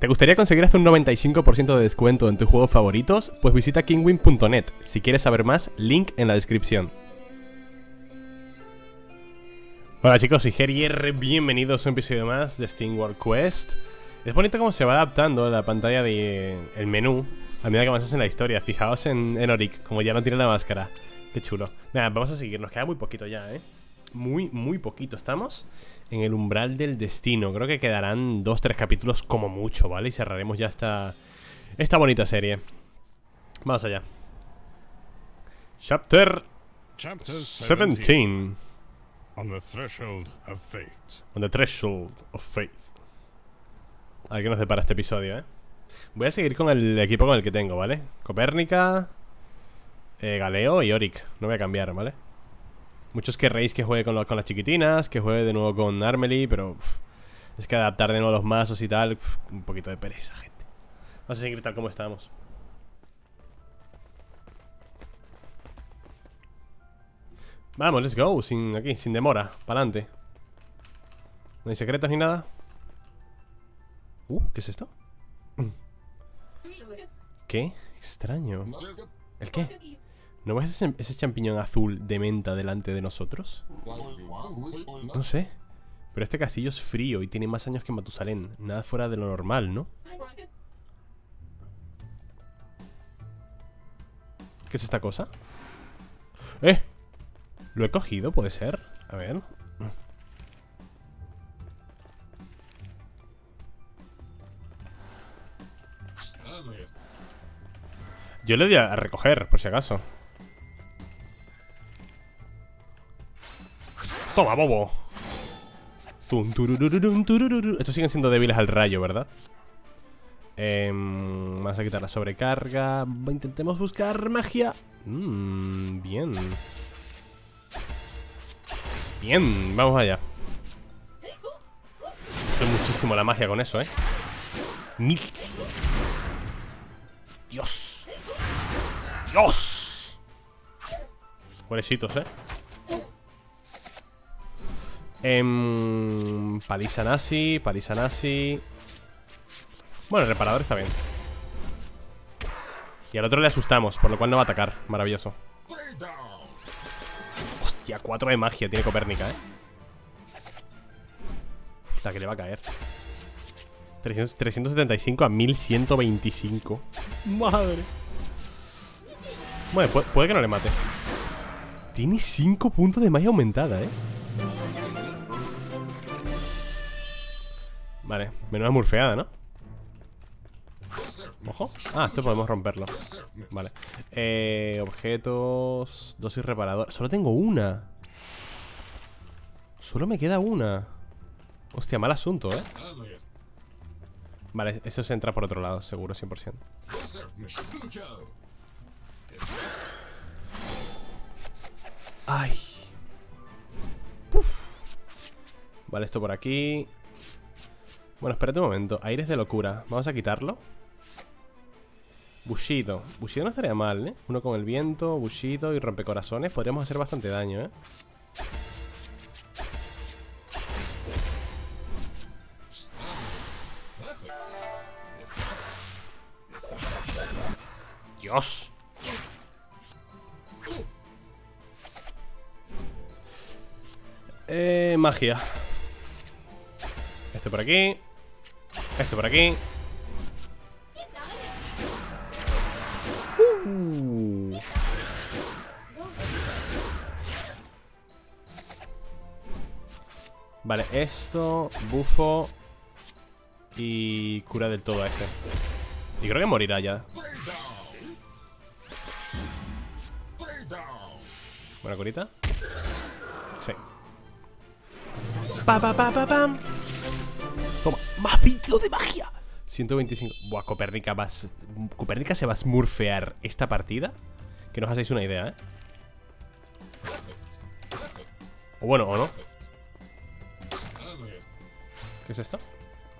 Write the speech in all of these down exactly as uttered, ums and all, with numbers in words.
¿Te gustaría conseguir hasta un noventa y cinco por ciento de descuento en tus juegos favoritos? Pues visita kinguin punto net. Si quieres saber más, link en la descripción. Hola chicos, soy Gerier, bienvenidos a un episodio más de Steam World Quest. Es bonito cómo se va adaptando la pantalla del menú a medida que avanzas en la historia. Fijaos en, en Oric, como ya no tiene la máscara. Qué chulo. Nada, vamos a seguir, nos queda muy poquito ya, ¿eh? Muy, muy poquito. Estamos en el umbral del destino. Creo que quedarán dos, tres capítulos como mucho, ¿vale? Y cerraremos ya esta, esta bonita serie. Vamos allá. Chapter diecisiete. On the threshold of fate. On the threshold of faith. A ver qué nos depara este episodio, ¿eh? Voy a seguir con el equipo con el que tengo, ¿vale? Copérnica, eh, Galeo y Oric. No voy a cambiar, ¿vale? Muchos querréis que juegue con, lo, con las chiquitinas, que juegue de nuevo con Armely, pero uf, es que adaptar de nuevo los mazos y tal, uf, un poquito de pereza, gente. Vamos a seguir tal como estamos. Vamos, let's go, sin aquí, sin demora, para adelante. No hay secretos ni nada. Uh, ¿qué es esto? ¿Qué? Extraño. ¿El qué? ¿No ves ese, ese champiñón azul de menta delante de nosotros? No sé. Pero este castillo es frío y tiene más años que Matusalén. Nada fuera de lo normal, ¿no? ¿Qué es esta cosa? ¡Eh! ¿Lo he cogido? ¿Puede ser? A ver. Yo le di a recoger, por si acaso. Toma, bobo. Tum, turururun, turururu. Estos siguen siendo débiles al rayo, ¿verdad? Eh, vamos a quitar la sobrecarga. Intentemos buscar magia. Mmm, bien. Bien, vamos allá. Uso muchísimo la magia con eso, ¿eh? Mil. Dios. Dios. Pobrecitos, ¿eh? Eh, paliza nazi, paliza nazi. Bueno, el reparador está bien. Y al otro le asustamos, por lo cual no va a atacar. Maravilloso. Hostia, cuatro de magia tiene Copérnica, eh. Uf, la que le va a caer. trescientos setenta y cinco a mil ciento veinticinco. Madre. Bueno, puede, puede que no le mate. Tiene cinco puntos de magia aumentada, eh. Vale, menuda murfeada, ¿no? Ojo. Ah, esto podemos romperlo. Vale. Eh, objetos. Dosis reparador. Solo tengo una. Solo me queda una. Hostia, mal asunto, ¿eh? Vale, eso se entra por otro lado, seguro, cien por ciento. Ay. Puf. Vale, esto por aquí. Bueno, espérate un momento. Aires de locura. Vamos a quitarlo. Bushido. Bushido no estaría mal, ¿eh? Uno con el viento, Bushido y rompecorazones. Podríamos hacer bastante daño, ¿eh? Dios. Eh, magia. Este por aquí. Este por aquí. Uh. Vale, esto, bufo y cura del todo a este. Y creo que morirá ya. Buena curita. Sí. Pa, pa, pa, pa, pam. Toma, más veintidós de magia. ciento veinticinco. Buah, Copérnica va a... Copérnica se va a smurfear esta partida. Que no os hacéis una idea, ¿eh? O bueno, o no. ¿Qué es esto?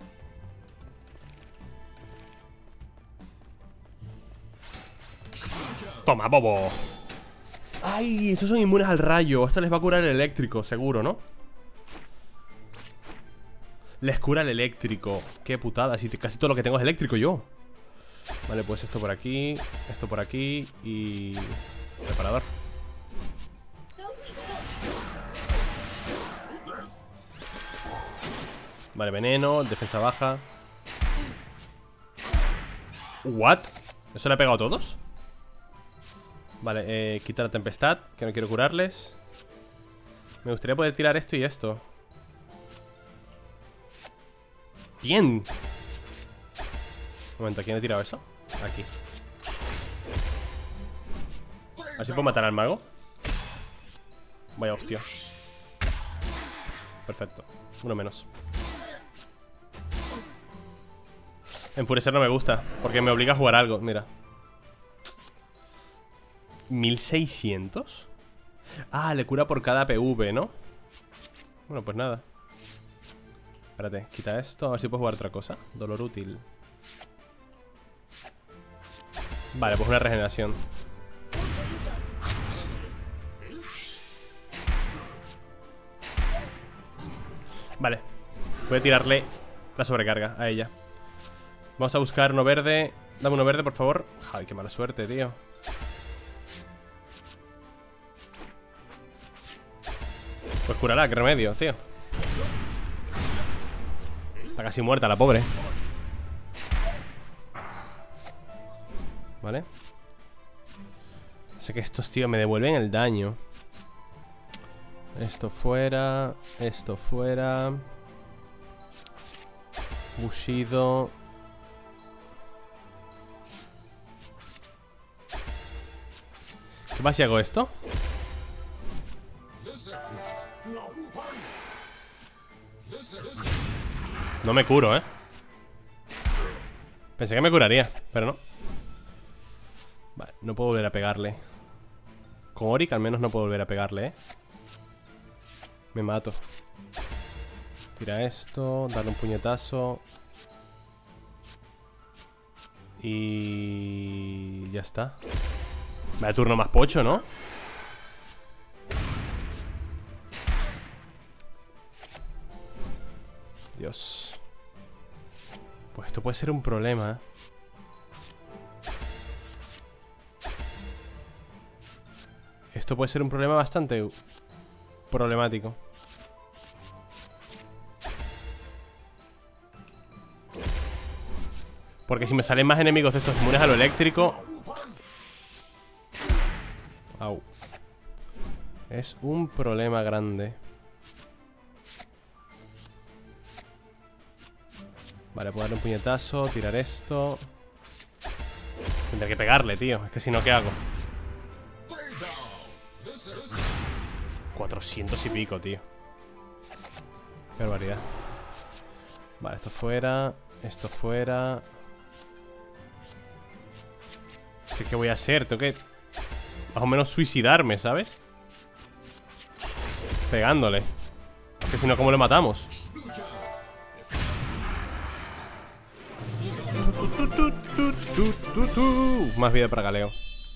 Toma, bobo. Ay, estos son inmunes al rayo. Esto les va a curar el eléctrico, seguro, ¿no? Les cura el eléctrico. Qué putada, si te, casi todo lo que tengo es eléctrico yo. Vale, pues esto por aquí, esto por aquí y... reparador. Vale, veneno, defensa baja. ¿What? ¿Eso le ha pegado a todos? Vale, eh, quita la tempestad, que no quiero curarles. Me gustaría poder tirar esto y esto. Bien. Un momento, ¿quién ha tirado eso? Aquí. A ver si puedo matar al mago. Vaya hostia. Perfecto, uno menos. Enfurecer no me gusta, porque me obliga a jugar algo, mira. ¿mil seiscientos? Ah, le cura por cada P V, ¿no? Bueno, pues nada. Espérate, quita esto, a ver si puedo jugar otra cosa. Dolor útil. Vale, pues una regeneración. Vale, voy a tirarle la sobrecarga a ella. Vamos a buscar uno verde. Dame uno verde, por favor. Ay, qué mala suerte, tío. Pues curará, qué remedio, tío. Está casi muerta la pobre. Vale. Sé que estos tíos me devuelven el daño. Esto fuera. Esto fuera. Bushido. ¿Qué pasa si hago esto? No me curo, ¿eh? Pensé que me curaría, pero no. Vale, no puedo volver a pegarle. Con Oric al menos no puedo volver a pegarle, ¿eh? Me mato. Tira esto, darle un puñetazo. Y... ya está. Vaya turno más pocho, ¿no? Dios. Pues esto puede ser un problema, ¿eh? Esto puede ser un problema bastante problemático. Porque si me salen más enemigos de estos inmunes a lo eléctrico... Au. Es un problema grande. Vale, puedo darle un puñetazo, tirar esto. Tendré que pegarle, tío. Es que si no, ¿qué hago? cuatrocientos y pico, tío. Qué barbaridad. Vale, esto fuera. Esto fuera. ¿Qué, qué voy a hacer? Tengo que más o menos suicidarme, ¿sabes? Pegándole. Es que si no, ¿cómo le matamos? Más vida para Galeo.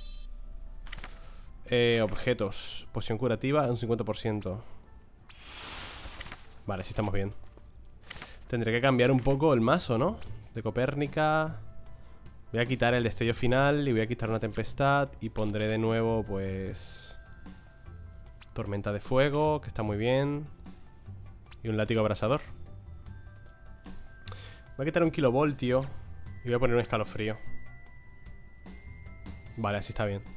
eh, Objetos. Poción curativa, un cincuenta por ciento. Vale, sí estamos bien. Tendré que cambiar un poco el mazo, ¿no? De Copérnica. Voy a quitar el destello final y voy a quitar una tempestad. Y pondré de nuevo, pues... tormenta de fuego, que está muy bien. Y un látigo abrasador. Voy a quitar un kilovoltio. Y voy a poner un escalofrío. Vale, así está bien.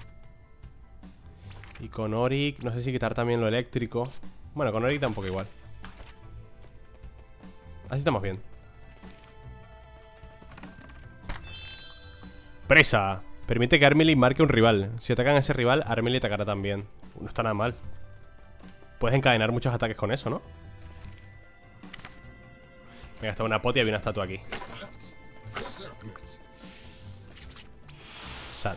Y con Oric, no sé si quitar también lo eléctrico. Bueno, con Oric tampoco igual. Así estamos bien. ¡Presa! Permite que Armily marque un rival. Si atacan a ese rival, Armily atacará también. No está nada mal. Puedes encadenar muchos ataques con eso, ¿no? Me he gastado una pot y había una estatua aquí. Sat.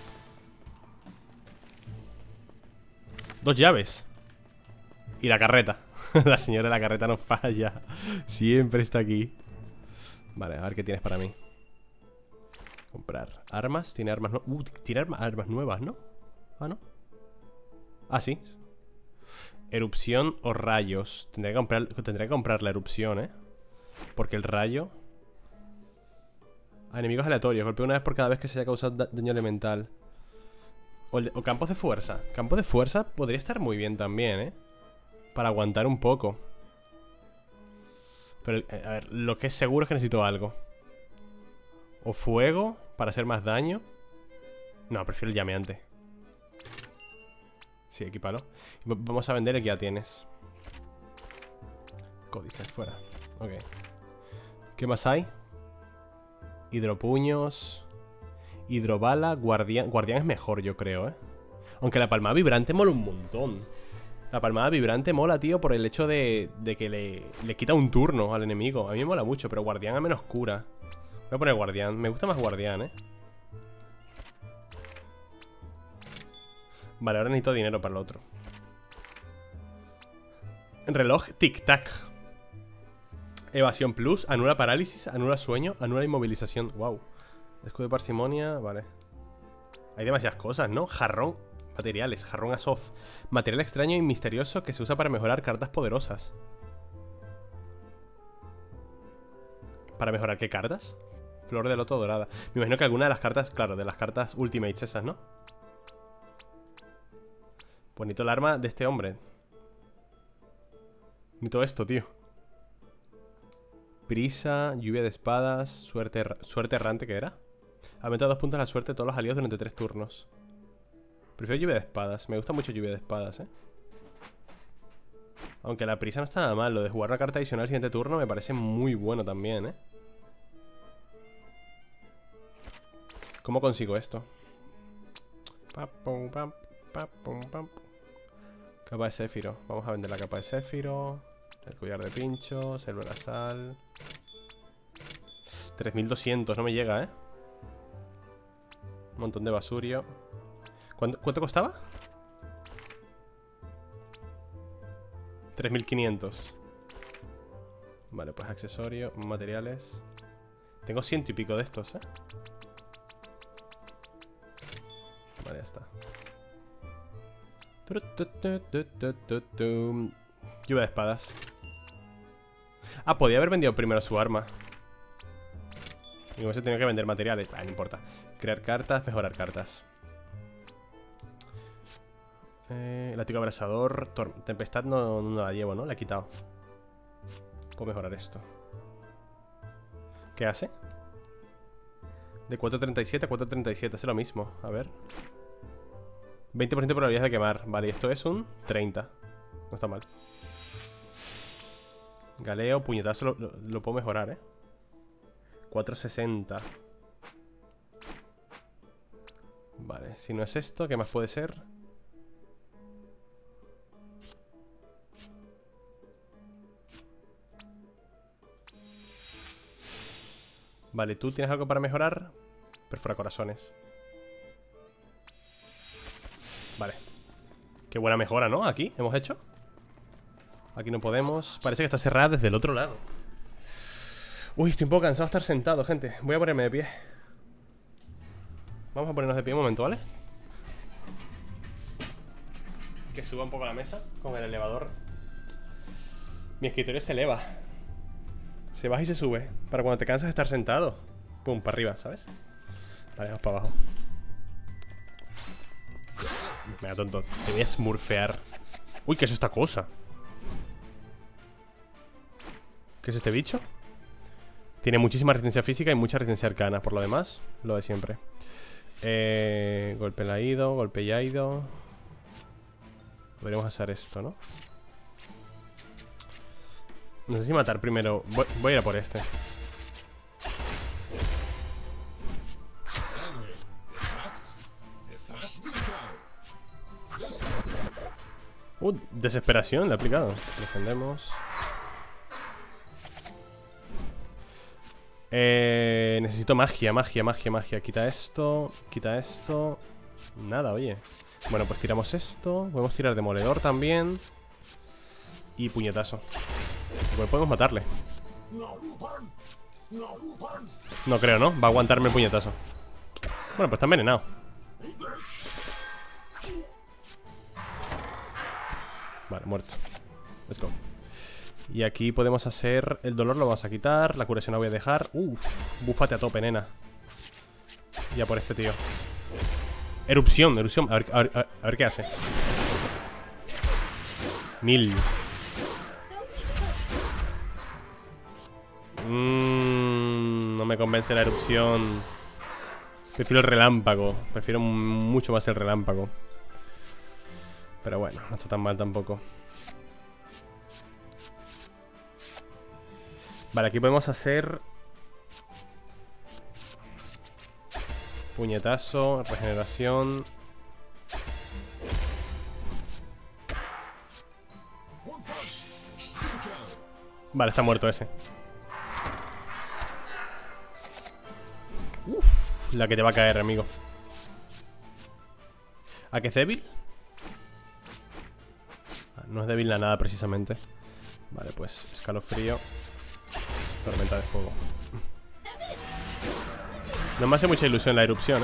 Dos llaves. Y la carreta. La señora de la carreta no falla. Siempre está aquí. Vale, a ver qué tienes para mí. Comprar armas. Tiene armas nuevas. Uh, tiene armas, armas nuevas, ¿no? Ah, ¿no? Ah, sí. Erupción o rayos. Tendré que comprar, tendré que comprar la erupción, ¿eh? Porque el rayo... A enemigos aleatorios. Golpea una vez por cada vez que se haya causado da daño elemental. O, el de, o campos de fuerza. Campo de fuerza podría estar muy bien también, ¿eh? Para aguantar un poco. Pero, eh, a ver, lo que es seguro es que necesito algo. O fuego, para hacer más daño. No, prefiero el llameante. Sí, equipalo. Vamos a vender el que ya tienes. Códice, fuera. Ok. ¿Qué más hay? Hidropuños. Hidrobala, guardián. Guardián es mejor, yo creo, ¿eh? Aunque la palmada vibrante mola un montón. La palmada vibrante mola, tío, por el hecho de, de que le, le quita un turno al enemigo. A mí me mola mucho, pero guardián a menos cura. Voy a poner guardián. Me gusta más guardián, ¿eh? Vale, ahora necesito dinero para el otro. Reloj tic-tac. Evasión plus, anula parálisis, anula sueño, anula inmovilización. Wow. Escudo de parsimonia, vale. Hay demasiadas cosas, ¿no? Jarrón, materiales, jarrón Azoth. Material extraño y misterioso que se usa para mejorar cartas poderosas. ¿Para mejorar qué cartas? Flor de loto dorada. Me imagino que alguna de las cartas, claro, de las cartas Ultimates esas, ¿no? Bonito el arma de este hombre. Bonito esto, tío. Prisa, lluvia de espadas, suerte, suerte errante, ¿qué era? Aumenta dos puntos la suerte de todos los aliados durante tres turnos. Prefiero lluvia de espadas. Me gusta mucho lluvia de espadas, ¿eh? Aunque la prisa no está nada mal. Lo de jugar una carta adicional al siguiente turno me parece muy bueno también, ¿eh? ¿Cómo consigo esto? Capa de Céfiro. Vamos a vender la capa de Céfiro. El collar de pinchos, el brazal. tres mil doscientos, no me llega, ¿eh? Un montón de basurio. ¿Cuánto, ¿cuánto costaba? tres mil quinientos. Vale, pues accesorio, materiales. Tengo ciento y pico de estos, ¿eh? Vale, ya está. Lluvia de espadas. Ah, podía haber vendido primero su arma. Y hubiese tenido que vender materiales. Ah, no importa. Crear cartas, mejorar cartas. Eh, látigo abrasador. Tempestad no, no la llevo, ¿no? La he quitado. Puedo mejorar esto. ¿Qué hace? De cuatro treinta y siete a cuatro treinta y siete. Hace lo mismo. A ver. veinte por ciento de probabilidad de quemar. Vale, y esto es un treinta. No está mal. Galeo, puñetazo, lo, lo, lo puedo mejorar, ¿eh? cuatro sesenta. Vale, si no es esto, ¿qué más puede ser? Vale, ¿tú tienes algo para mejorar? Perfora corazones. Vale. Qué buena mejora, ¿no? Aquí, hemos hecho. Aquí no podemos. Parece que está cerrada desde el otro lado. Uy, estoy un poco cansado de estar sentado, gente. Voy a ponerme de pie. Vamos a ponernos de pie un momento, ¿vale? Que suba un poco la mesa con el elevador. Mi escritorio se eleva. Se baja y se sube. Para cuando te cansas de estar sentado. Pum, para arriba, ¿sabes? Vale, vamos para abajo. Mira, tonto. Te voy a smurfear. Uy, ¿qué es esta cosa? ¿Qué es este bicho? Tiene muchísima resistencia física y mucha resistencia arcana. Por lo demás, lo de siempre. eh, Golpe la ido, golpe ya ido. Podríamos hacer esto, ¿no? No sé si matar primero. Voy, voy a ir a por este. Uh, desesperación, le he aplicado. Defendemos. Eh, necesito magia, magia, magia, magia. Quita esto, quita esto. Nada, oye. Bueno, pues tiramos esto. Podemos tirar demoledor también. Y puñetazo. Pues podemos matarle. No creo, ¿no? Va a aguantarme el puñetazo. Bueno, pues está envenenado. Vale, muerto. Let's go. Y aquí podemos hacer... El dolor lo vamos a quitar. La curación la voy a dejar. Uff, búfate a tope, nena. Ya por este tío. Erupción, erupción. A ver, a ver, a ver qué hace. Mil. Mm, no me convence la erupción. Prefiero el relámpago. Prefiero mucho más el relámpago. Pero bueno, no está tan mal tampoco. Vale, aquí podemos hacer puñetazo, regeneración. Vale, está muerto ese. Uf, la que te va a caer, amigo. ¿A qué es débil? No es débil a nada, precisamente. Vale, pues escalofrío. Tormenta de fuego. No me hace mucha ilusión la erupción, ¿eh?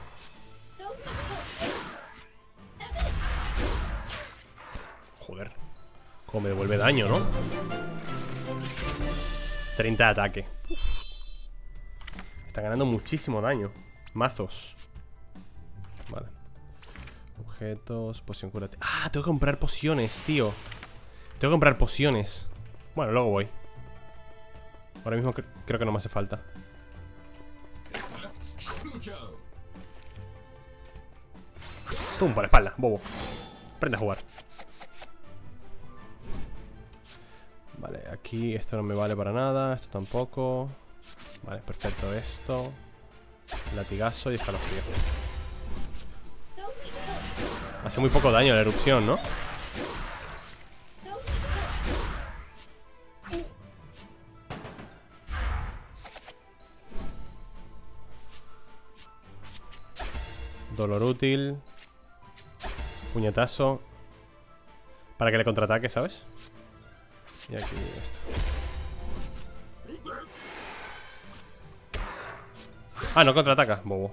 Joder. Como me devuelve daño, ¿no? treinta de ataque. Uf. Está ganando muchísimo daño. Mazos. Vale. Objetos, poción curativa. Ah, tengo que comprar pociones, tío. Tengo que comprar pociones. Bueno, luego voy. Ahora mismo cre creo que no me hace falta. Pum, por la espalda, bobo. Aprende a jugar. Vale, aquí esto no me vale para nada. Esto tampoco. Vale, perfecto, esto. Latigazo y escalofrío. Hace muy poco daño la erupción, ¿no? Dolor útil. Puñetazo. Para que le contraataque, ¿sabes? Y aquí esto. Ah, no contraataca, bobo.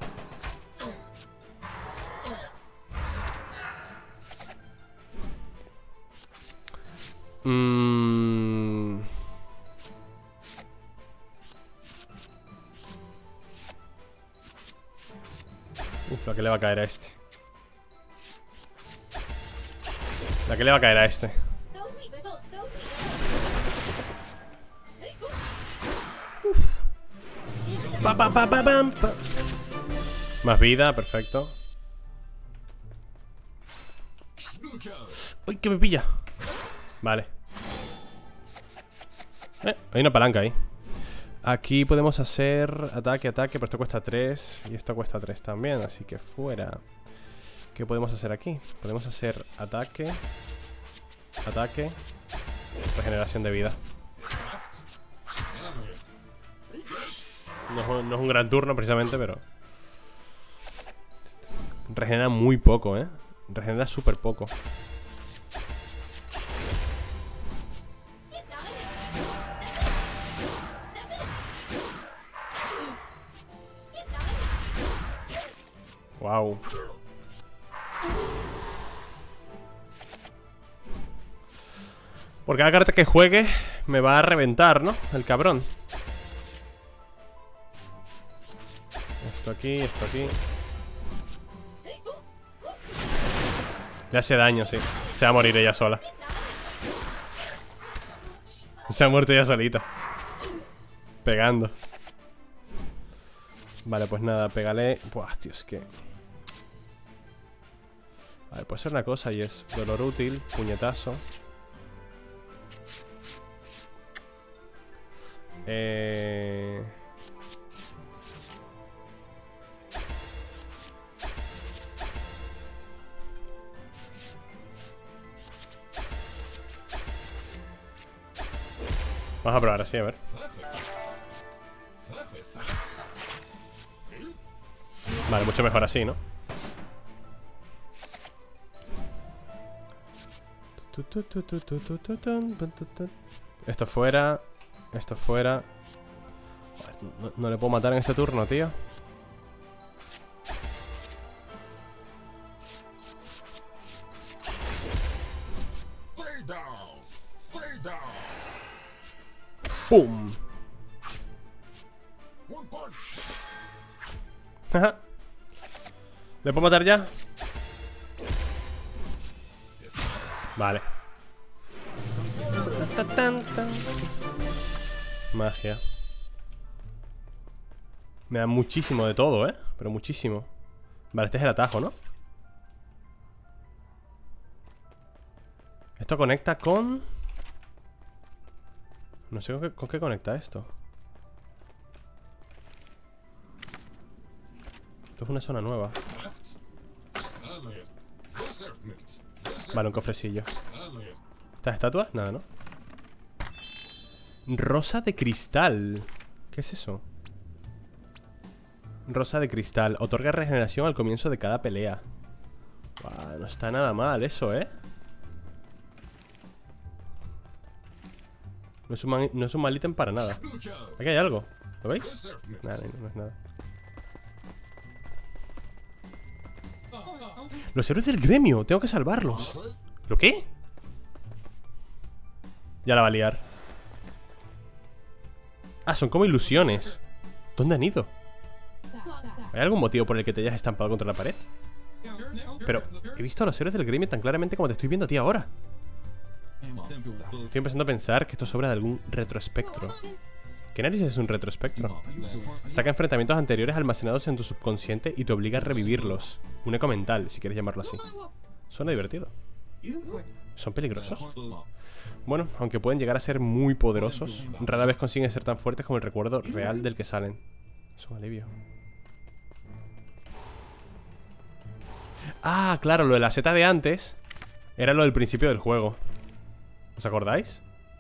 Mmm... Uf, la que le va a caer a este. La que le va a caer a este. Uf. Pa, pa, pa, pa, pam, pa. Más vida, perfecto. ¡Uy, que me pilla! Vale. Eh, hay una palanca ahí. Aquí podemos hacer ataque, ataque, pero esto cuesta tres. Y esto cuesta tres también, así que fuera. ¿Qué podemos hacer aquí? Podemos hacer ataque, ataque, regeneración de vida. No es, un, no es un gran turno precisamente, pero regenera muy poco, ¿eh? Regenera súper poco. Wow. Por cada carta que juegue me va a reventar, ¿no? El cabrón. Esto aquí, esto aquí. Le hace daño, sí. Se va a morir ella sola. Se ha muerto ella solita. Pegando. Vale, pues nada, pégale. Buah, tío, es que... A ver, puede ser una cosa y es dolor útil, puñetazo. Eh... Vamos a probar así, a ver. Vale, mucho mejor así, ¿no? Esto fuera. Esto fuera. No, no le puedo matar en este turno, tío. ¡Pum! Jaja. ¿Le puedo matar ya? Vale. Magia. Me da muchísimo de todo, ¿eh? Pero muchísimo. Vale, este es el atajo, ¿no? Esto conecta con... No sé con qué, con qué conecta esto. Esto es una zona nueva. Vale, un cofrecillo. ¿Estas estatuas? Nada, ¿no? Rosa de cristal. ¿Qué es eso? Rosa de cristal. Otorga regeneración al comienzo de cada pelea. Buah, no está nada mal eso, ¿eh? No es un, man, no es un mal ítem para nada. Aquí hay algo. ¿Lo veis? Nada, no, no es nada. Los héroes del gremio. Tengo que salvarlos. ¿Lo qué? Ya la va a liar. Ah, son como ilusiones. ¿Dónde han ido? ¿Hay algún motivo por el que te hayas estampado contra la pared? Pero he visto a los héroes del gremio tan claramente como te estoy viendo a ti ahora. Estoy empezando a pensar que esto es obra de algún retroespectro. ¿Qué narices es un retroespectro? Saca enfrentamientos anteriores almacenados en tu subconsciente y te obliga a revivirlos. Un eco mental, si quieres llamarlo así. Suena divertido. ¿Son peligrosos? Bueno, aunque pueden llegar a ser muy poderosos, rara vez consiguen ser tan fuertes como el recuerdo real del que salen. Es un alivio. Ah, claro, lo de la seta de antes era lo del principio del juego. ¿Os acordáis?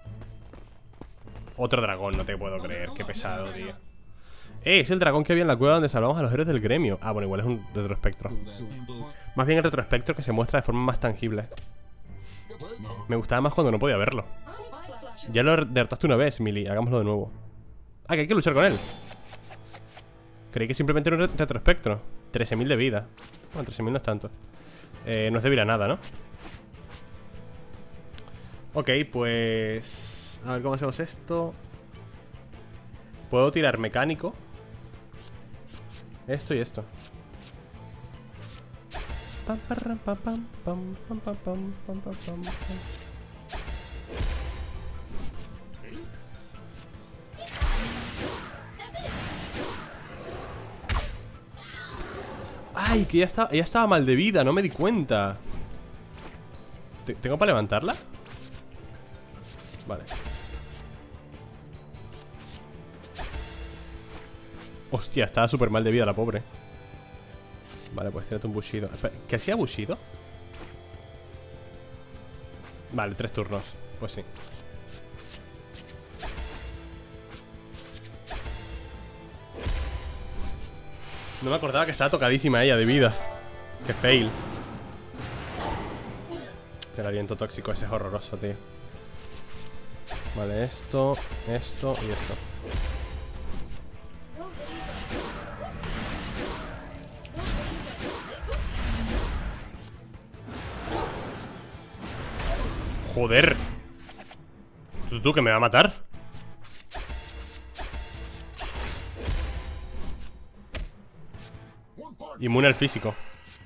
Otro dragón, no te puedo creer. Qué pesado, tío. Eh, es el dragón que había en la cueva donde salvamos a los héroes del gremio. Ah, bueno, igual es un retroespectro. Más bien el retroespectro que se muestra de forma más tangible. Me gustaba más cuando no podía verlo. Ya lo derrotaste una vez, Millie. Hagámoslo de nuevo. Ah, que hay que luchar con él. Creí que simplemente era un retroespectro. trece mil de vida. Bueno, trece mil no es tanto. eh, No es débil a nada, ¿no? Ok, pues... A ver cómo hacemos esto. Puedo tirar mecánico. Esto y esto. Pam, pam, pam, pam, pam, pam, pam, pam, pam, pam, pam. Ay, que ya estaba, ya estaba mal de vida, no me di cuenta. ¿Tengo para levantarla? Vale. Hostia, estaba súper mal de vida la pobre. Vale, pues tírate un Bushido. ¿Qué hacía Bushido? Vale, tres turnos. Pues sí. No me acordaba que estaba tocadísima ella de vida. Qué fail. El aliento tóxico ese es horroroso, tío. Vale, esto, esto y esto. Joder. ¿Tú, tú que me va a matar? Inmune al físico.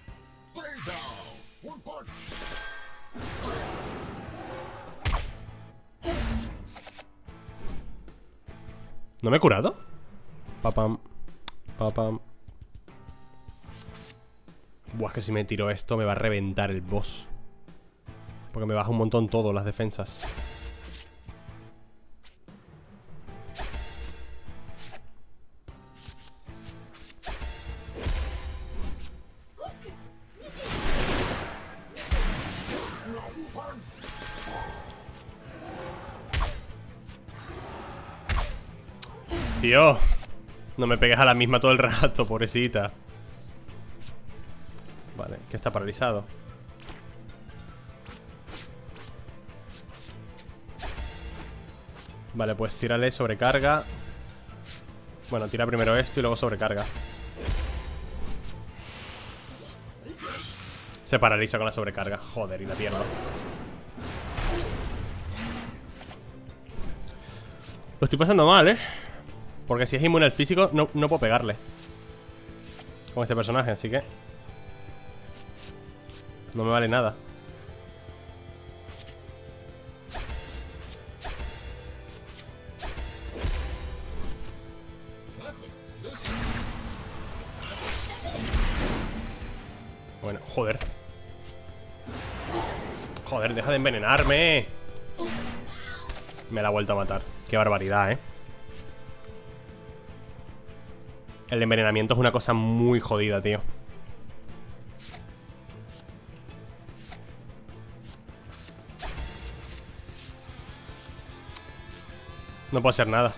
¿No me he curado? Papam. Papam. Buah, es que si me tiro esto me va a reventar el boss. Porque me baja un montón todo, las defensas. Tío, no me pegues a la misma todo el rato, pobrecita. Vale, que está paralizado. Vale, pues tírale sobrecarga. Bueno, tira primero esto y luego sobrecarga. Se paraliza con la sobrecarga. Joder, y la pierdo. Lo estoy pasando mal, ¿eh? Porque si es inmune al físico, no, no puedo pegarle con este personaje, así que no me vale nada. Bueno, joder. Joder, deja de envenenarme. Me la ha vuelto a matar. Qué barbaridad, ¿eh? El envenenamiento es una cosa muy jodida, tío. No puedo hacer nada.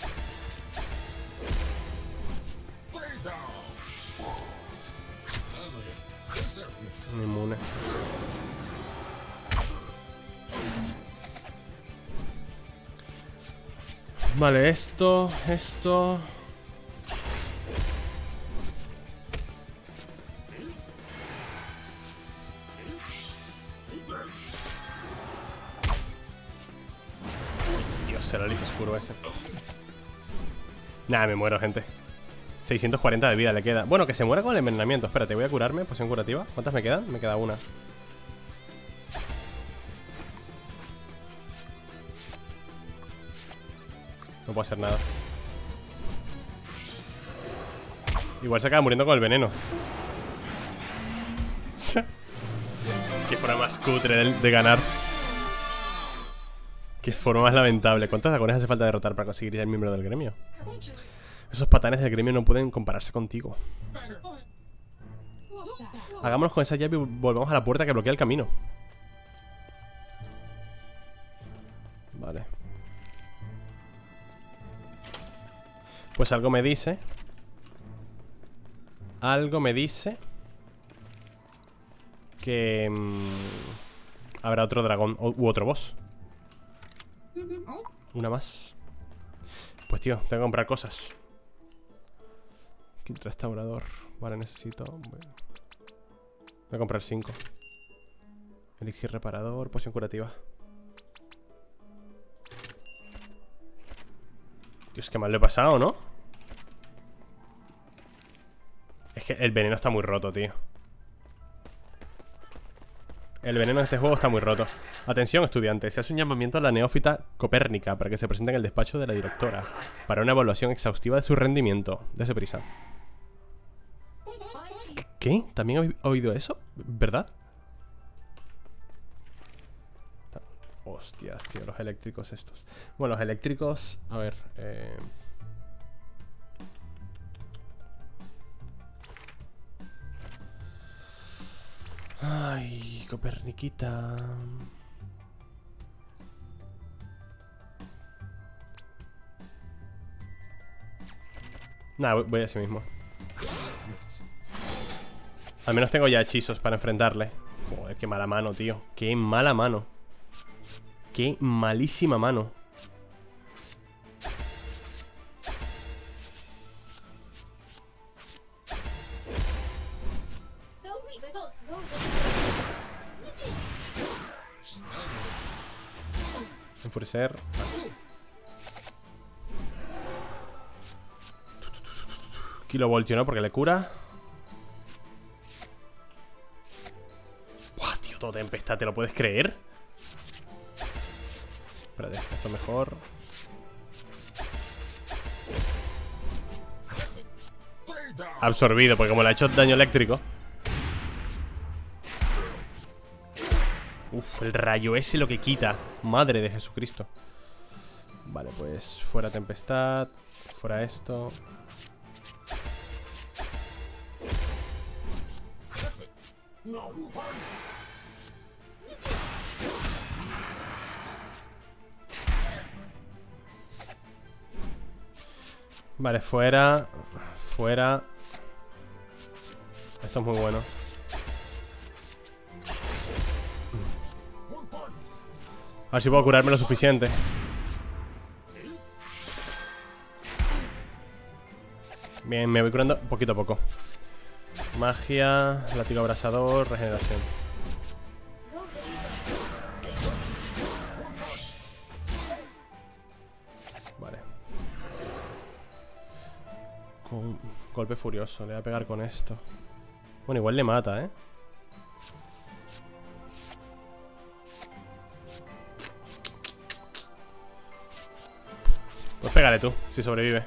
Inmune. Vale, esto, esto. Dios, el alito oscuro ese. Nada, me muero, gente. seiscientos cuarenta de vida le queda. Bueno, que se muera con el envenenamiento. Espérate, voy a curarme, poción curativa. ¿Cuántas me quedan? Me queda una. No puedo hacer nada. Igual se acaba muriendo con el veneno. Qué forma más cutre de, de ganar. Qué forma más lamentable. ¿Cuántos dragones hace falta derrotar para conseguir ser miembro del gremio? Esos patanes del gremio no pueden compararse contigo. Hagámonos con esa llave y volvamos a la puerta que bloquea el camino. Vale. Pues algo me dice Algo me dice que mmm, habrá otro dragón u otro boss. Una más. Pues tío, tengo que comprar cosas. Kit restaurador. Vale, necesito. Bueno. Voy a comprar cinco. Elixir reparador, poción curativa. Dios, qué mal lo he pasado, ¿no? Es que el veneno está muy roto, tío. El veneno de este juego está muy roto. Atención, estudiantes, se hace un llamamiento a la neófita Copérnica para que se presente en el despacho de la directora para una evaluación exhaustiva de su rendimiento. Dese prisa. ¿Qué? ¿También he oído eso? ¿Verdad? Hostias, tío, los eléctricos estos. Bueno, los eléctricos... A ver, eh... ay, Coperniquita. Nada, voy a ese mismo. Al menos tengo ya hechizos para enfrentarle. Joder, qué mala mano, tío. Qué mala mano. Qué malísima mano. Enfurecer. Kilovoltio, ¿no? Porque le cura. Buah, tío, todo tempestad, ¿te lo puedes creer? Espérate, esto mejor. Absorbido, porque como le ha hecho daño eléctrico. Uf, el rayo ese lo que quita. Madre de Jesucristo. Vale, pues fuera tempestad. Fuera esto. Vale, fuera. Fuera. Esto es muy bueno. A ver si puedo curarme lo suficiente. Bien, me voy curando poquito a poco. Magia, látigo abrasador, regeneración. Vale. Con golpe furioso. Le voy a pegar con esto. Bueno, igual le mata, ¿eh? Pues pégale tú, si sobrevive.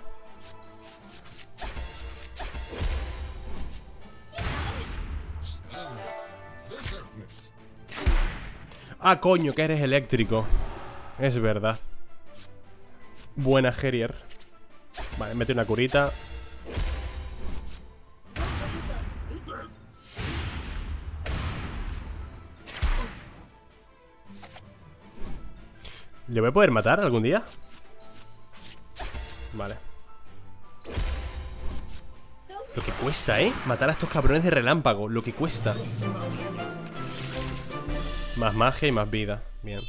Ah, coño, que eres eléctrico. Es verdad. Buena, Herier. Vale, mete una curita. ¿Le voy a poder matar algún día? Vale. Lo que cuesta, ¿eh? Matar a estos cabrones de relámpago. Lo que cuesta. Más magia y más vida. Bien.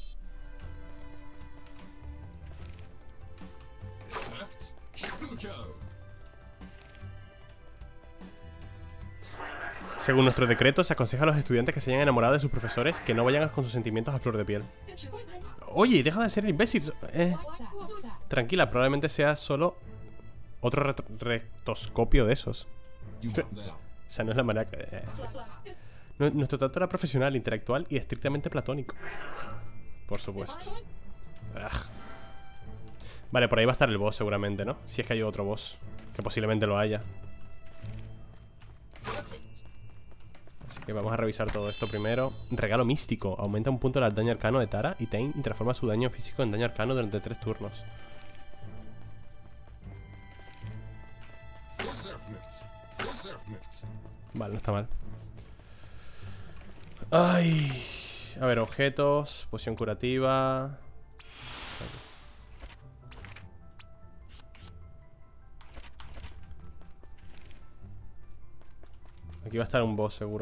Según nuestro decreto, se aconseja a los estudiantes que se hayan enamorado de sus profesores que no vayan con sus sentimientos a flor de piel. Oye, deja de ser el imbécil. Eh. Tranquila, probablemente sea solo otro retro rectoscopio de esos. O sea, no es la manera que... Eh. Nuestro trato era profesional, intelectual y estrictamente platónico. Por supuesto. Ugh. Vale, por ahí va a estar el boss seguramente, ¿no? Si es que hay otro boss, que posiblemente lo haya. Así que vamos a revisar todo esto primero. Regalo místico. Aumenta un punto el daño arcano de Tara y Tain y transforma su daño físico en daño arcano durante tres turnos. Vale, no está mal. Ay. A ver, objetos. Poción curativa. Aquí va a estar un boss seguro.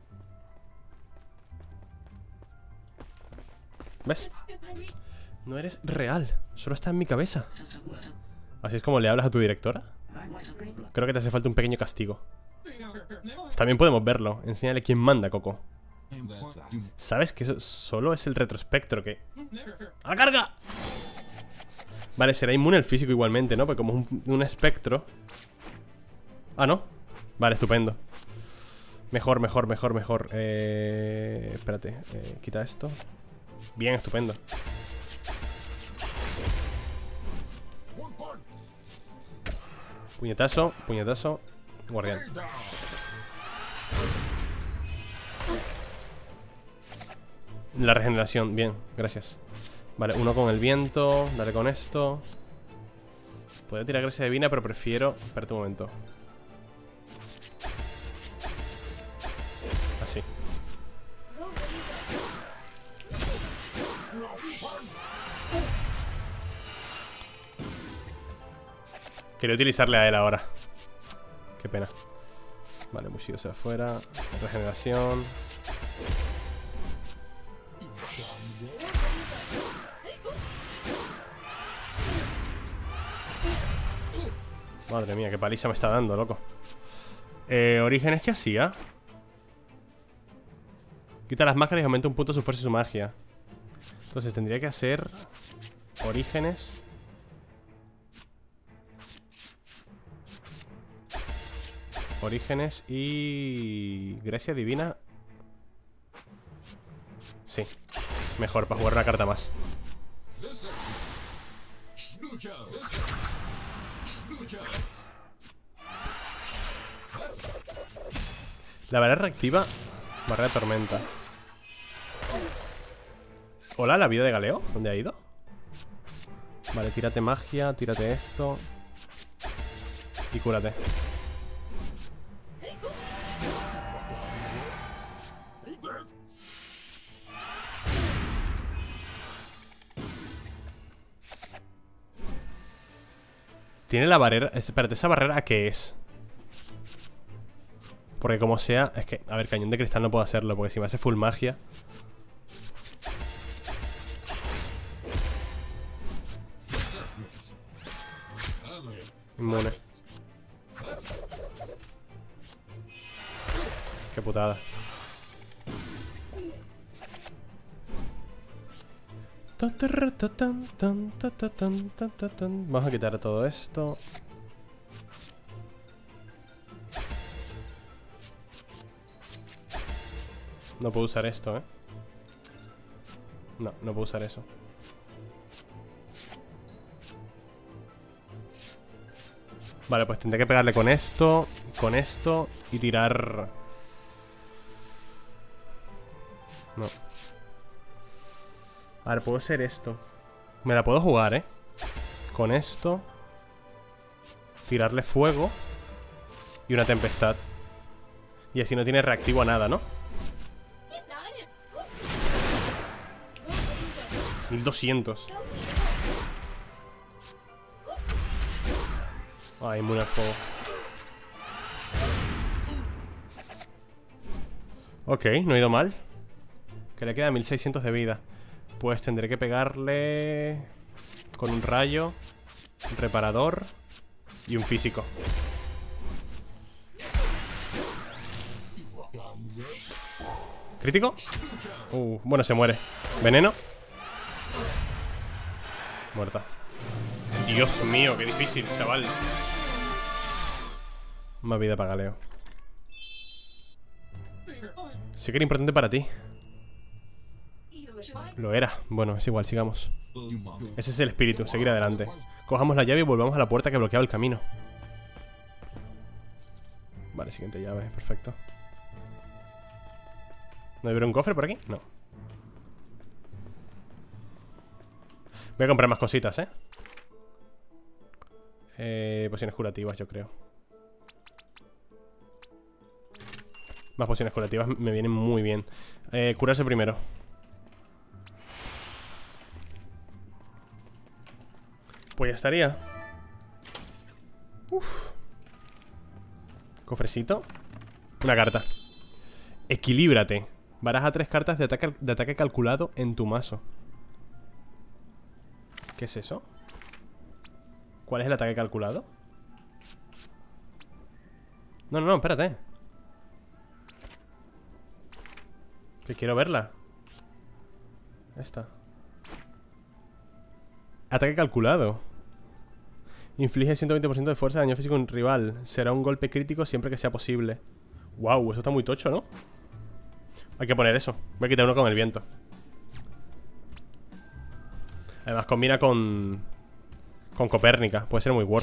¿Ves? No eres real. Solo está en mi cabeza. ¿Así es como le hablas a tu directora? Creo que te hace falta un pequeño castigo. También podemos verlo. Enséñale quién manda, Coco. ¿Sabes que eso solo es el retroespectro que... ¡A la carga! Vale, será inmune el físico igualmente, ¿no? Porque como es un, un espectro... Ah, ¿no? Vale, estupendo. Mejor, mejor, mejor, mejor. Eh... Espérate, eh, quita esto. Bien, estupendo. Puñetazo, puñetazo. Guardián. La regeneración, bien, gracias. Vale, uno con el viento. Dale con esto. Podría tirar gracia divina, pero prefiero... Espérate un momento. Así. Quería utilizarle a él ahora. Qué pena. Vale, Bushido se va afuera. Regeneración. Madre mía, qué paliza me está dando, loco. Eh, Orígenes, ¿qué hacía? Quita las máscaras y aumenta un punto su fuerza y su magia. Entonces tendría que hacer Orígenes. Orígenes y... Gracia divina. Sí. Mejor, para jugar una carta más. La barrera reactiva. Barrera de tormenta. Hola, la vida de Galeo. ¿Dónde ha ido? Vale, tírate magia, tírate esto. Y cúrate. Tiene la barrera... Espérate, ¿esa barrera qué es? Porque como sea... Es que... A ver, cañón de cristal no puedo hacerlo. Porque si me hace full magia... Inmune. Qué putada. Vamos a quitar todo esto. No puedo usar esto, ¿eh? No, no puedo usar eso. Vale, pues tendré que pegarle con esto, con esto y tirar... No. A ver, puedo hacer esto. Me la puedo jugar, ¿eh? Con esto. Tirarle fuego. Y una tempestad. Y así no tiene reactivo a nada, ¿no? mil doscientos. Ay, inmune al fuego. Ok, no he ido mal. Que le queda mil seiscientos de vida. Pues tendré que pegarle con un rayo, un reparador y un físico. ¿Crítico? Uh, bueno, se muere. ¿Veneno? Muerta. Dios mío, qué difícil, chaval. Más vida para Galeo. Sí que era importante para ti. Lo era. Bueno, es igual, sigamos. Ese es el espíritu, seguir adelante. Cojamos la llave y volvamos a la puerta que bloqueaba el camino. Vale, siguiente llave, perfecto. ¿No hay un cofre por aquí? No. Voy a comprar más cositas, ¿eh? Eh, pociones curativas, yo creo. Más pociones curativas me vienen muy bien. eh, Curarse primero. Pues ya estaría. Uf. Cofrecito. Una carta. Equilíbrate. Baraja tres cartas de ataque, de ataque calculado en tu mazo. ¿Qué es eso? ¿Cuál es el ataque calculado? No, no, no, espérate. Que quiero verla. Esta. Ataque calculado. Inflige ciento veinte por ciento de fuerza de daño físico a un rival. Será un golpe crítico siempre que sea posible. Wow, eso está muy tocho, ¿no? Hay que poner eso. Voy a quitar uno con el viento. Además combina con... Con Copérnica. Puede ser muy worth.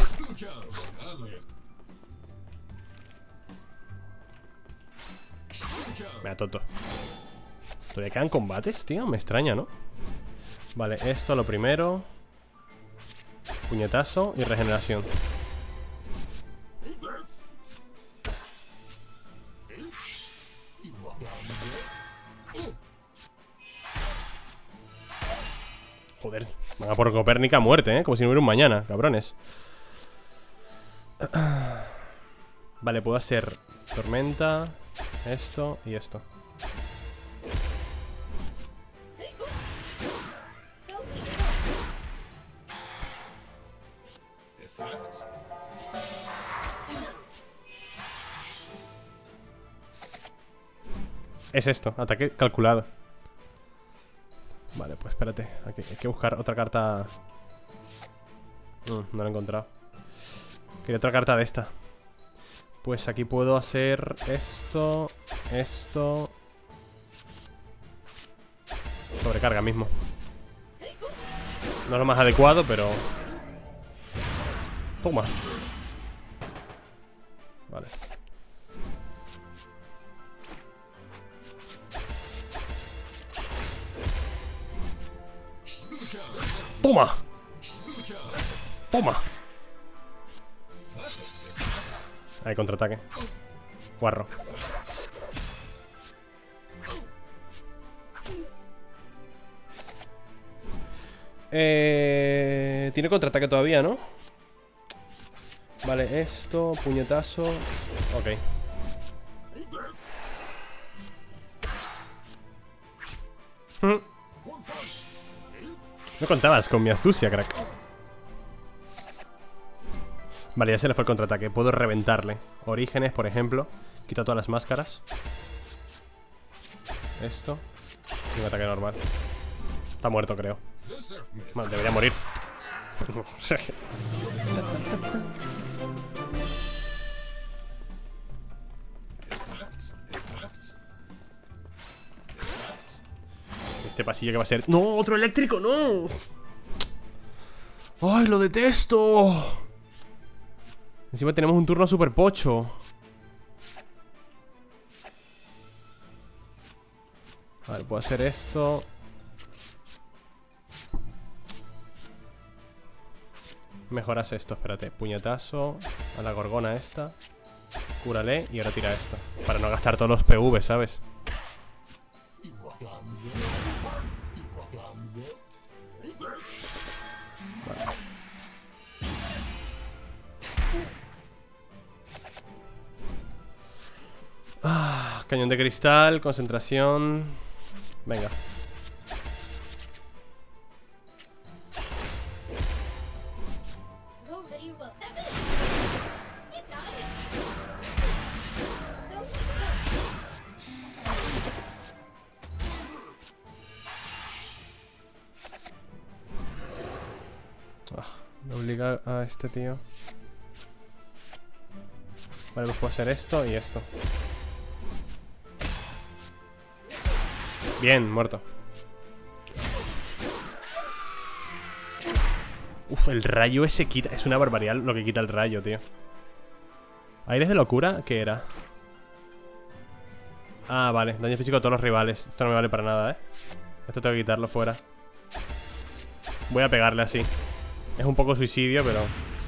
Mira, tonto. ¿Todavía quedan combates, tío? Me extraña, ¿no? Vale, esto lo primero. Puñetazo y regeneración. Joder, van a por Copérnica a muerte, ¿eh? Como si no hubiera un mañana, cabrones. Vale, puedo hacer tormenta, esto y esto. Es esto, ataque calculado. Vale, pues espérate. Hay que, hay que buscar otra carta. Mm, no la he encontrado. Quería otra carta de esta. Pues aquí puedo hacer esto, esto. Sobrecarga mismo. No es lo más adecuado, pero... Toma. Vale. Toma. Toma. Ahí, contraataque. Guarro. Eh, tiene contraataque todavía, ¿no? Vale, esto, puñetazo. Ok. No contabas con mi astucia, crack. Vale, ya se le fue el contraataque. Puedo reventarle. Orígenes, por ejemplo. Quita todas las máscaras. Esto. Y un ataque normal. Está muerto, creo. Bueno, debería morir. Este pasillo que va a ser... ¡No! ¡Otro eléctrico! ¡No! ¡Ay, lo detesto! Encima tenemos un turno super pocho. A ver, puedo hacer esto. Mejoras esto, espérate. Puñetazo a la gorgona esta. Cúrale y ahora tira esto. Para no gastar todos los P V, ¿sabes? Vale. Ah, cañón de cristal, concentración. Venga. Me obliga a este tío. Vale, pues puedo hacer esto y esto. Bien, muerto. Uf, el rayo ese quita. Es una barbaridad lo que quita el rayo, tío. ¿Aires de locura? ¿Qué era? Ah, vale, daño físico a todos los rivales. Esto no me vale para nada, ¿eh? Esto tengo que quitarlo fuera. Voy a pegarle así. Es un poco suicidio, pero...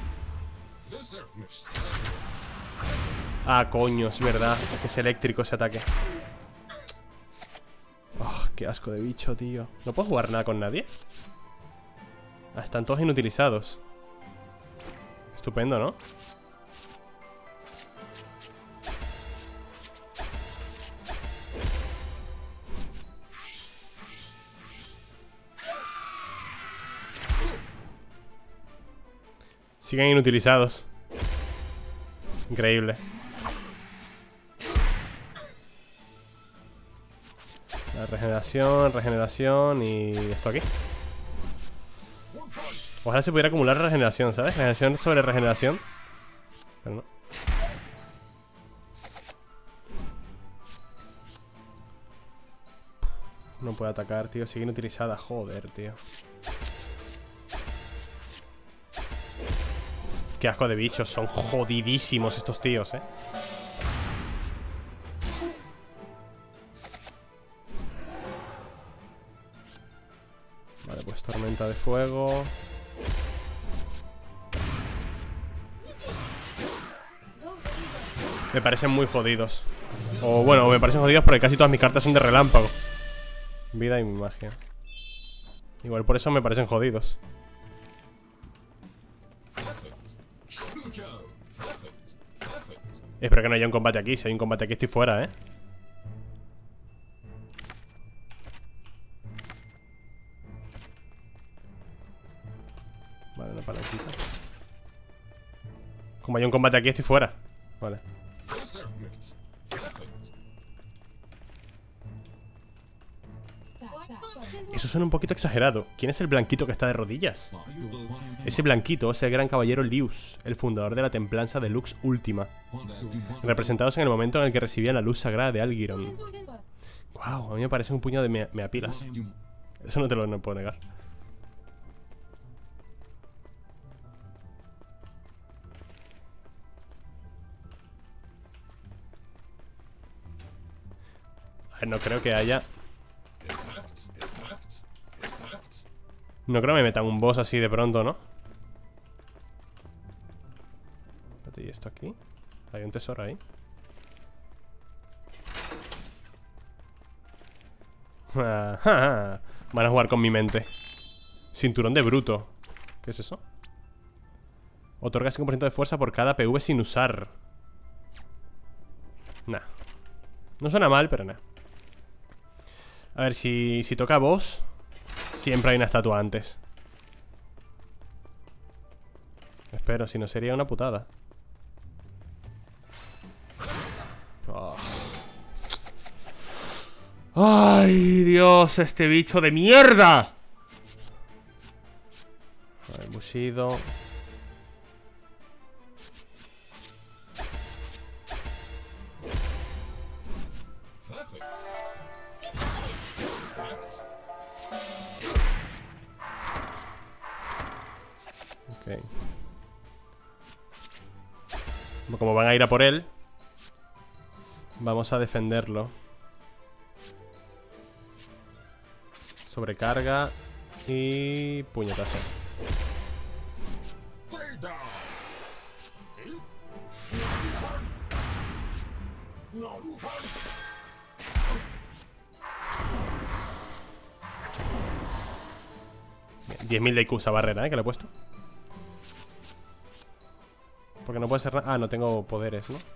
Ah, coño, es verdad. Es que es eléctrico ese ataque. Oh, qué asco de bicho, tío. ¿No puedo jugar nada con nadie? Ah, están todos inutilizados. Estupendo, ¿no? Siguen inutilizados. Increíble. La regeneración, regeneración y esto aquí. Ojalá se pudiera acumular regeneración, ¿sabes? Regeneración sobre regeneración. Pero no. No puede atacar, tío. Sigue inutilizada. Joder, tío. Qué asco de bichos. Son jodidísimos estos tíos, eh. Vale, pues tormenta de fuego. Me parecen muy jodidos. O bueno, me parecen jodidos porque casi todas mis cartas son de relámpago. Vida y magia. Igual por eso me parecen jodidos. Espero que no haya un combate aquí. Si hay un combate aquí estoy fuera, eh. Vale, una palanquita. Como hay un combate aquí estoy fuera. Vale. Eso suena un poquito exagerado. ¿Quién es el blanquito que está de rodillas? Ese blanquito es el gran caballero Lius, el fundador de la templanza de Lux Última, representados en el momento en el que recibían la luz sagrada de Algiron. Wow, a mí me parece un puñado de mea meapilas. Eso no te lo no puedo negar. A ver, no creo que haya... No creo que me metan un boss así de pronto, ¿no? Espérate, ¿y esto aquí? Hay un tesoro ahí. Van a jugar con mi mente. Cinturón de bruto. ¿Qué es eso? Otorga cinco por ciento de fuerza por cada P V sin usar. Nah. No suena mal, pero nah. A ver, si, si toca boss, siempre hay una estatua antes. Espero, si no sería una putada. Oh. ¡Ay, Dios! ¡Este bicho de mierda! Vale, Bushido. Ok. Como van a ir a por él, vamos a defenderlo. Sobrecarga y puñetazo. diez mil de I Q esa barrera, ¿eh? Que le he puesto. Porque no puede ser nada. Ah, no tengo poderes, ¿no?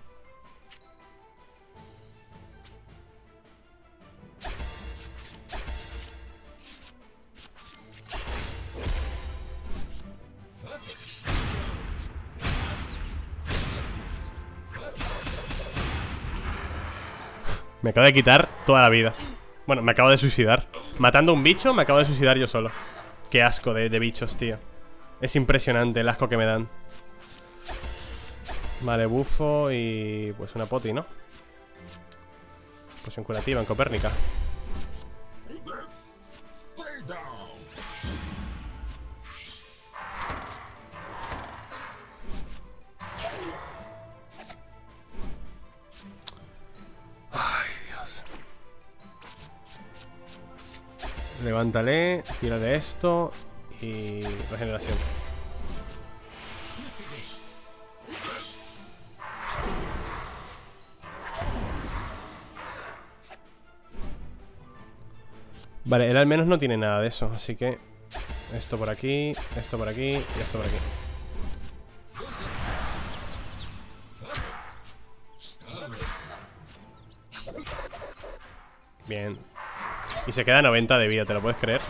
Me acabo de quitar toda la vida. Bueno, me acabo de suicidar. Matando a un bicho, me acabo de suicidar yo solo. Qué asco de, de bichos, tío. Es impresionante el asco que me dan. Vale, bufo y... pues una poti, ¿no? Poción curativa en Copérnica. Ay, Dios. Levántale, tírale esto y regeneración. Vale, él al menos no tiene nada de eso, así que esto por aquí, esto por aquí y esto por aquí. Bien. Y se queda noventa de vida, ¿te lo puedes creer?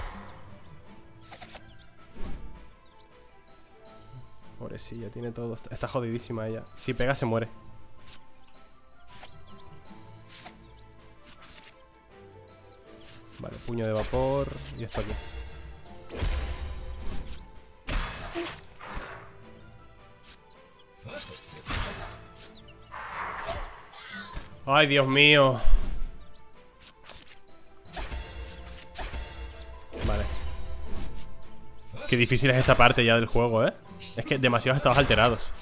Pobrecilla, tiene todo. Está jodidísima ella. Si pega se muere. Vale, puño de vapor. Y esto aquí. Ay, Dios mío. Vale. Qué difícil es esta parte ya del juego, ¿eh? Es que demasiados estados alterados.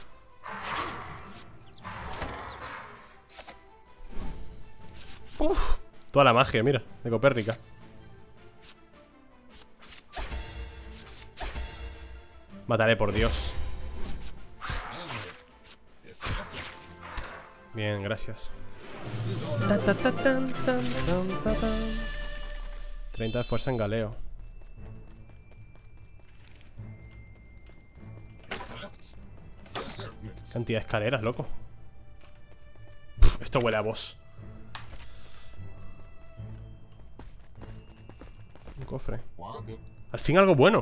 Uf, toda la magia, mira, de Copérnica. Mataré, por Dios. Bien, gracias. treinta de fuerza en galeo. Cantidad de escaleras, loco. Uf, esto huele a boss. Un cofre. Al fin algo bueno.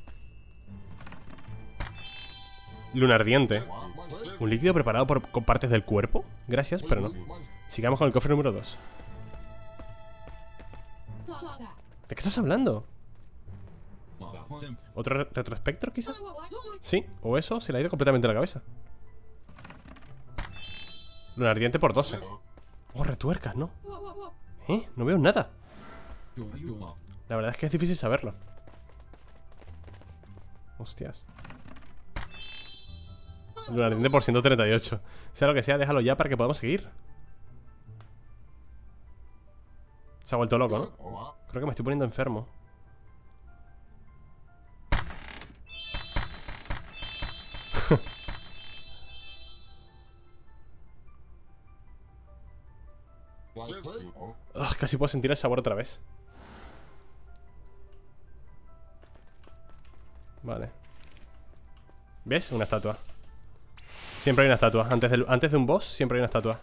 Luna ardiente. Un líquido preparado por, con partes del cuerpo. Gracias, pero no. Sigamos con el cofre número dos. ¿De qué estás hablando? ¿Otro re retroespectro, quizá? Sí, o eso se le ha ido completamente a la cabeza. Luna ardiente por doce. Oh, retuercas, ¿no? ¿Eh? No veo nada. La verdad es que es difícil saberlo. Hostias. Luna ardiente por ciento treinta y ocho. Sea lo que sea, déjalo ya para que podamos seguir. Se ha vuelto loco, ¿no? Creo que me estoy poniendo enfermo. Ugh, casi puedo sentir el sabor otra vez. Vale. ¿Ves? Una estatua. Siempre hay una estatua. Antes de, antes de un boss siempre hay una estatua.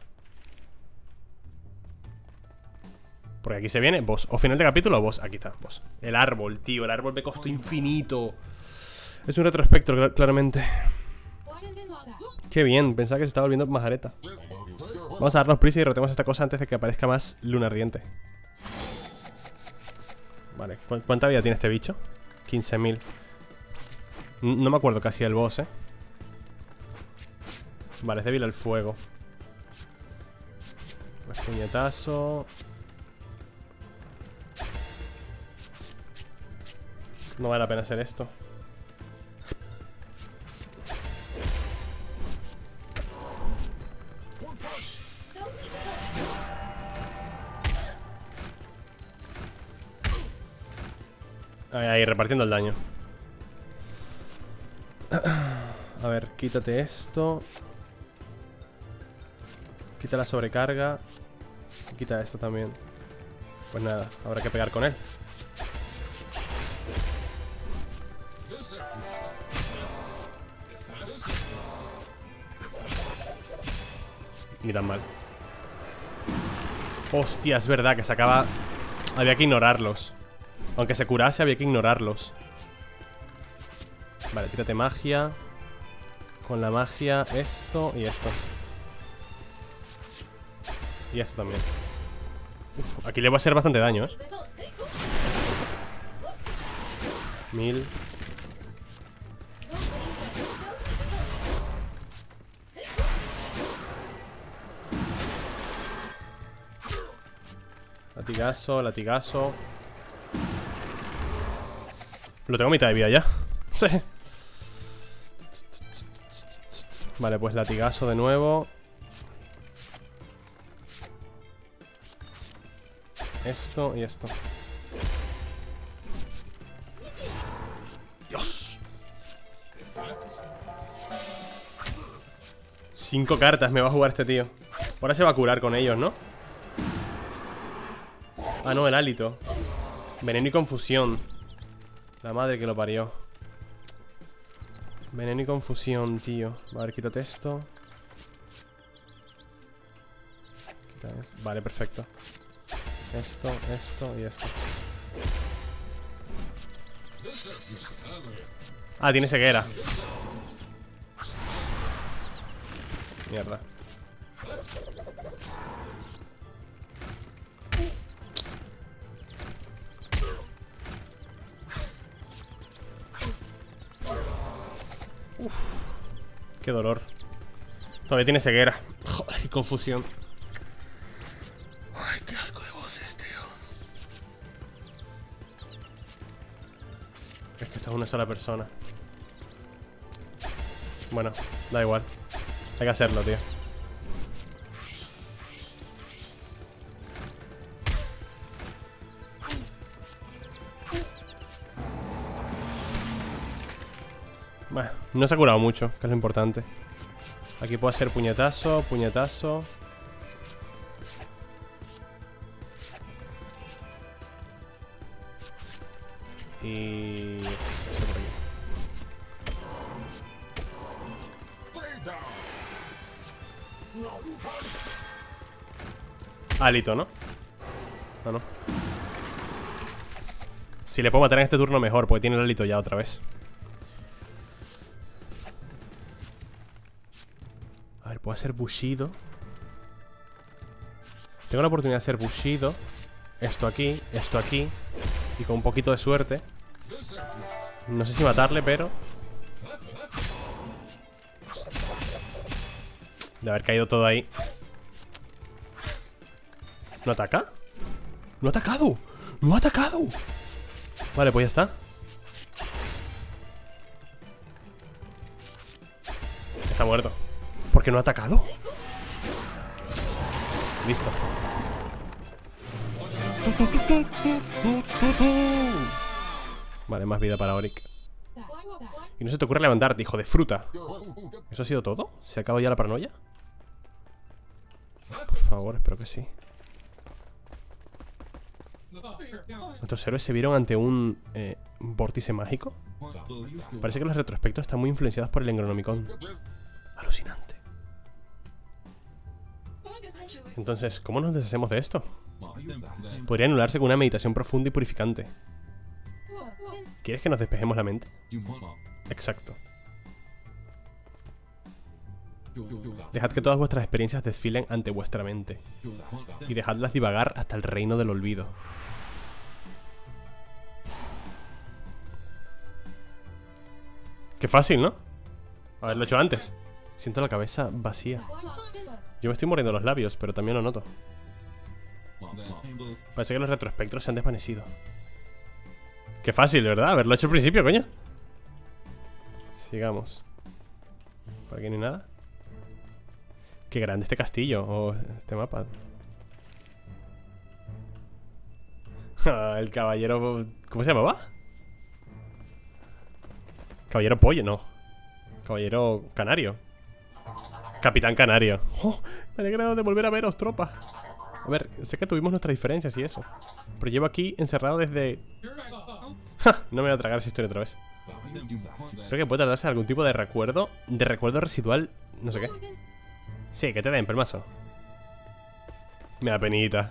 Porque aquí se viene boss. O final de capítulo o boss. Aquí está, boss. El árbol, tío. El árbol me costó infinito. Es un retroespectro, cl claramente. Qué bien. Pensaba que se estaba volviendo majareta. Vamos a darnos prisa y derrotemos esta cosa antes de que aparezca más luna ardiente. Vale. ¿Cu ¿Cuánta vida tiene este bicho? quince mil. No me acuerdo casi del boss, eh. Vale, es débil al fuego. Pues puñetazo. No vale la pena hacer esto. Ahí, ahí, repartiendo el daño. A ver, quítate esto. Quita la sobrecarga. Quita esto también. Pues nada, habrá que pegar con él. Ni tan mal. Hostia, es verdad que se acaba. Había que ignorarlos. Aunque se curase, había que ignorarlos. Vale, tírate magia. Con la magia, esto y esto. Y esto también. Uf, aquí le voy a hacer bastante daño, ¿eh? Mil. Latigazo, latigazo. Lo tengo a mitad de vida ya. Sí. Vale, pues latigazo de nuevo. Esto y esto. ¡Dios! Cinco cartas me va a jugar este tío. Ahora se va a curar con ellos, ¿no? Ah, no, el hálito. Veneno y confusión. La madre que lo parió. Veneno y confusión, tío. A ver, quítate esto. Quita esto. Vale, perfecto. Esto, esto y esto. Ah, tiene ceguera. Mierda. Uf, qué dolor. Todavía tiene ceguera. Joder, y confusión. Ay, qué asco de voces, tío. Es que esto es una sola persona. Bueno, da igual. Hay que hacerlo, tío. Bueno, no se ha curado mucho, que es lo importante. Aquí puedo hacer puñetazo, puñetazo. Y... eso por aquí. Alito, ¿no? No, no. Si le puedo matar en este turno mejor, porque tiene el alito ya otra vez. A ver, puedo hacer Bushido. Tengo la oportunidad de hacer Bushido. Esto aquí, esto aquí. Y con un poquito de suerte. No sé si matarle, pero... de haber caído todo ahí. ¿No ataca? ¡No ha atacado! ¡No ha atacado! Vale, pues ya está. Está muerto. ¿Por qué no ha atacado? Listo. Vale, más vida para Auric. Y no se te ocurre levantarte, hijo de fruta. ¿Eso ha sido todo? ¿Se acaba ya la paranoia? Por favor, espero que sí. Nuestros héroes se vieron ante un eh, vórtice mágico. Parece que los retrospectos están muy influenciados por el Necronomicon. Alucinante. Entonces, ¿cómo nos deshacemos de esto? Podría anularse con una meditación profunda y purificante. ¿Quieres que nos despejemos la mente? Exacto. Dejad que todas vuestras experiencias desfilen ante vuestra mente y dejadlas divagar hasta el reino del olvido. Qué fácil, ¿no? Haberlo hecho antes. Siento la cabeza vacía. Yo me estoy mordiendo los labios, pero también lo noto. Parece que los retroespectros se han desvanecido. Qué fácil, ¿verdad? Haberlo hecho al principio, coño. Sigamos. Por aquí ni nada. Qué grande este castillo. O este mapa. El caballero... ¿cómo se llamaba? Caballero pollo, no. Caballero canario. Capitán Canario. Oh, me alegro de volver a veros, tropa. A ver, sé que tuvimos nuestras diferencias y eso, pero llevo aquí encerrado desde... ¡Ja! No me voy a tragar esa historia otra vez. Creo que puede tratarse de algún tipo de recuerdo. De recuerdo residual, no sé qué. Sí, que te den, permaso. Me da penita.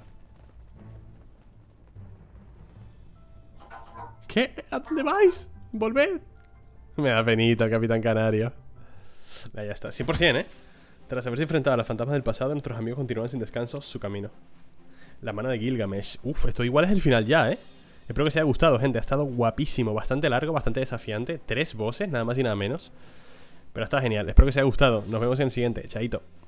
¿Qué? ¿A dónde vais? Volved. Me da penita el Capitán Canario. Ahí ya está, cien por cien, ¿eh? Tras haberse enfrentado a los fantasmas del pasado, nuestros amigos continúan sin descanso su camino. La mano de Gilgamesh. Uf, esto igual es el final ya, ¿eh? Espero que os haya gustado, gente. Ha estado guapísimo, bastante largo, bastante desafiante. Tres bosses, nada más y nada menos. Pero está genial, espero que os haya gustado. Nos vemos en el siguiente, chaito.